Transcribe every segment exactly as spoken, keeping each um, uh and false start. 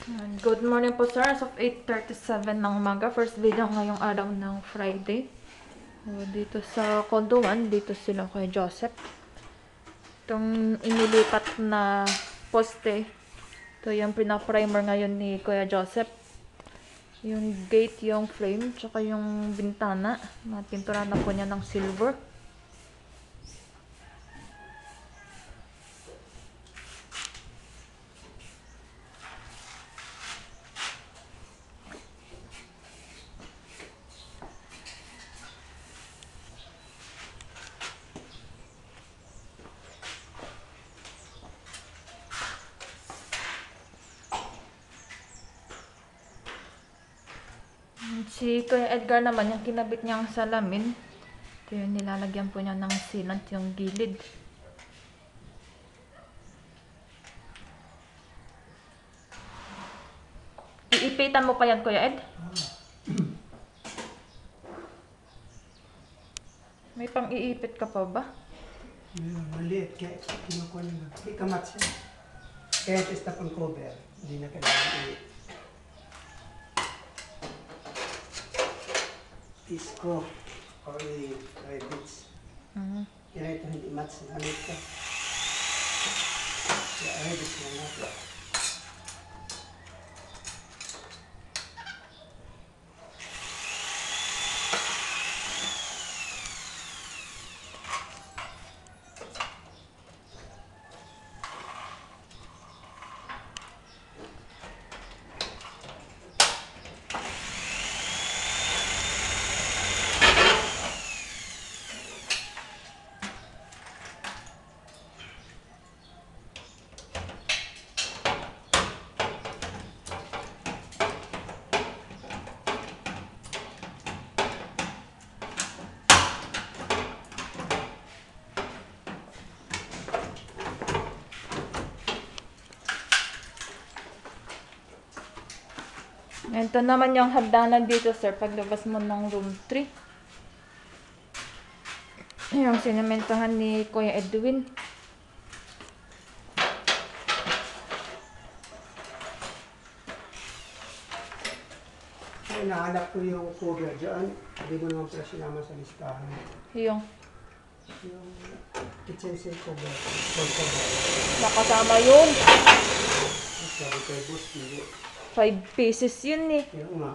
Good morning po sir, as of eight thirty-seven ng umaga, first video ngayong araw ng Friday. So, dito sa Condo one, dito sila kay Joseph. Itong inilipat na poste, ito yung pina-primer ngayon ni Kuya Joseph. Yung gate, yung frame, tsaka yung bintana, napinturahan na po niya ng silver. Si Kuya Edgar naman, yung kinabit niyang salamin, ito yung nilalagyan po niya ng sealant, yung gilid. Iipitan mo pa yan, Kuya Ed? May pang-iipit ka pa ba? Mayroon, maliit. Kaya kinukuha nila. Hindi kamat siya. Kaya ito stop on cover. Hindi na kailangan i- Isco or i-rabbits. Mm. Kaya ito hindi match. Maliit ka. Kaya rabbits na natin. Ito naman yung hagdanan dito, sir, paglabas mo ng room three. Yung sinimentahan ni Kuya Edwin. Kaya nahanap ko yung cover dyan. Hindi mo naman pala sinama sa listahan. Yung Yung kitchen sink cover. Full cover. nakasama yun. Sabi kay boss, hindi. Five pieces yun eh. Yung nga.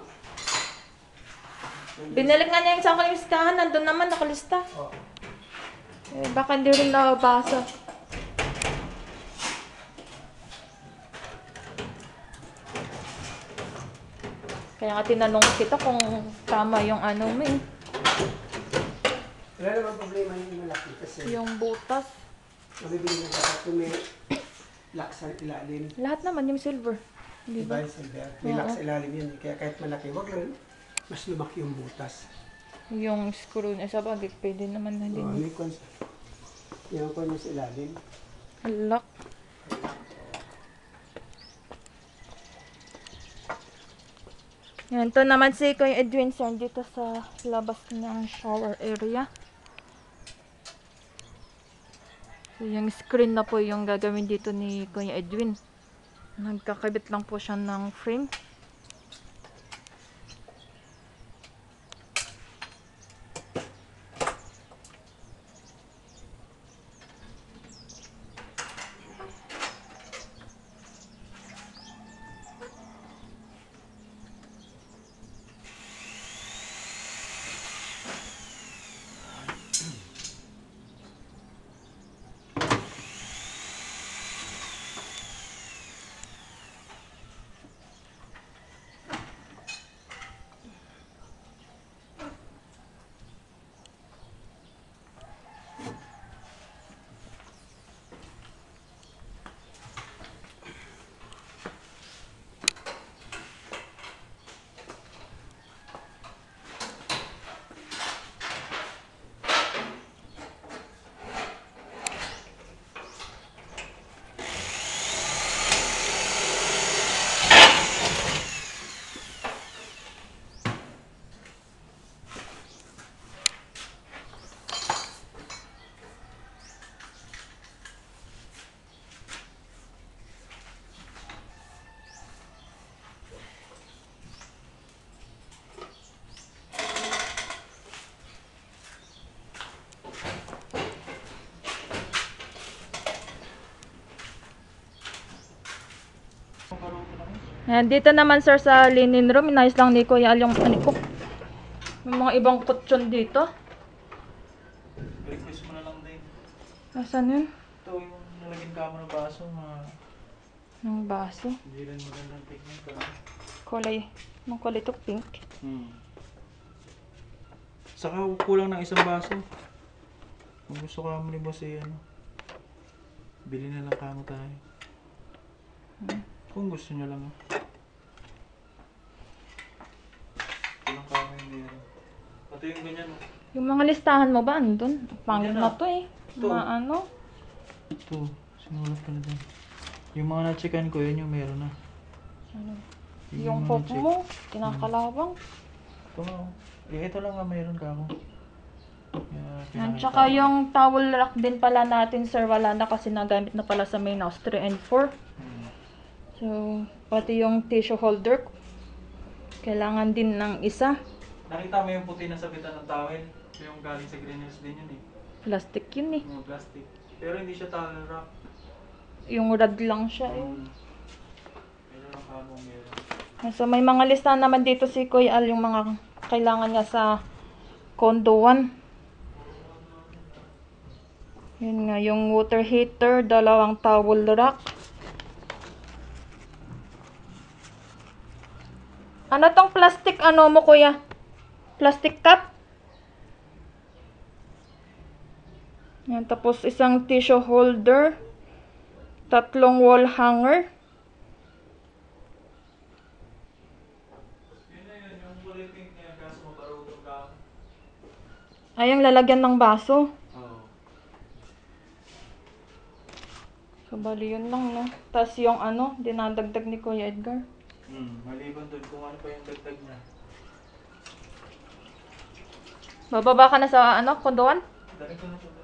Binalik nga niya yung sa listahan. Nandun naman nakalista. Oh. Eh, baka hindi rin nabasa. Kaya nga tinanong kita kung tama yung ano mo eh. Wala naman problema yung malaki kasi Yung butas. mabibili na dapat kung may lock sa ilalim. Lahat naman yung silver. Di Diba ba? yung silver? May Oo. lock sa ilalim yun. eh. Kaya kahit malaki, wag lang mas lumaki yung butas. Yung screw na sa bagay, pwede naman na Oo, din. may cons. Yung kon mo sa ilalim. Lock. Yan, to naman si Kuya Edwin sir dito sa labas ng shower area. So, yung screen na po yung gagawin dito ni Kuya Edwin. Nagkakabit lang po siya ng frame. Ayan, dito naman sir sa linen room, inayos lang ni Kuya Al yung ano ko. May mga ibang kutsyon dito. Request mo na lang din. Nasaan yun? Ito yung nalagyan ka mo ng baso, mga Ng baso. hindi rin magandang technique. Ah. Kulay. Anong kulay to? Pink. Hmm. Saka kulang ng isang baso. Kung gusto ka mo ni boss eh, ano, bili na lang kamo tayo. Hmm. Kung gusto nyo lang. Ah. Kulang kamo yung meron. Pati yung ganyan. Oh. Yung mga listahan mo ba andun? Pangit Yan na na. to eh. Ito. Ma ano? Ito, sinulat ko na din. Yung mga na-checkan ko, yun yung meron na. Ano? Yun Yung mga pop na-check. mo, kinakalawang. Ito nga. Oh. Eh, ito lang nga meron ka mo. Yeah, Yan, tsaka yung towel rack din pala natin sir, wala na kasi nagamit na pala sa main house three and four. Hmm. So, pati yung tissue holder, kailangan din ng isa. Nakita mo yung puti na sabitan ng towel? Yung galing sa Green Hills din yun eh. Plastic yun eh. Yung plastic. Pero hindi siya towel wrap. Yung rad lang siya eh. Hmm. Meron ang kamong meron. So, may mga listahan naman dito si Kuya Al, yung mga kailangan niya sa condo one. Yun nga, yung water heater, dalawang towel rack. Ano tong plastic ano mo kuya? Plastic cup? Yan, tapos isang tissue holder. Tatlong wall hanger. Yun na yun, yung kulay pink niya, kaso mabarutong ka. Ay, yung lalagyan ng baso. Oo. So, bali yun lang, no? Tapos yung ano, dinadagdag ni Kuya Edgar. Hmm, maliban dun kung ano pa yung dagdag niya. Bababa ka na sa ano, kondoan? Dali ko na to.